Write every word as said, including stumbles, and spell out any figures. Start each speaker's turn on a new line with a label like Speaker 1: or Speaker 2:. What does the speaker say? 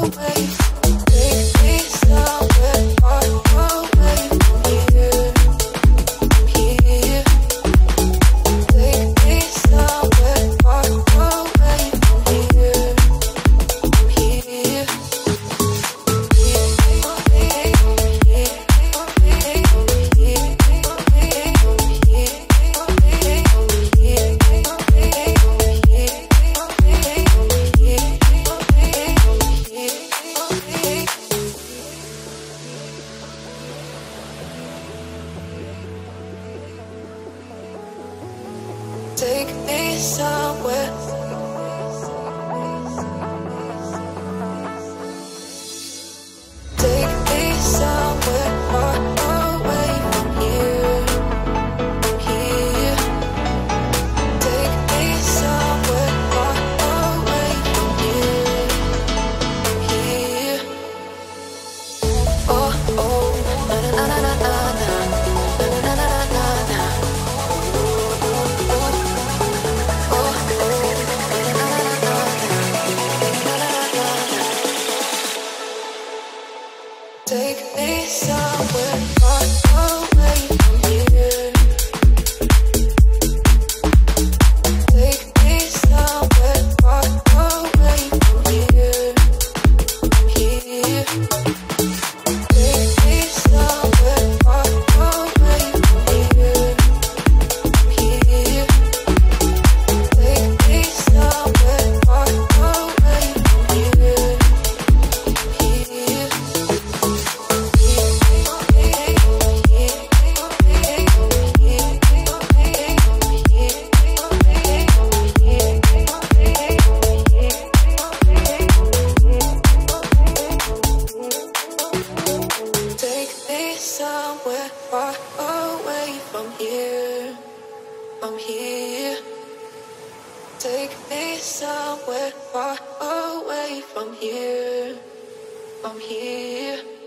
Speaker 1: Take me somewhere. Take me somewhere far away from here. Here. Take me somewhere far away from here. Here. Oh oh, na na na na na na, na na na na na. Take me somewhere far away from here. Take me somewhere far away from here. Here. Take me somewhere far away from here. Here. Take me somewhere far away from here. Here. Take me somewhere far away from here, from here. Take me somewhere far away from here, from here.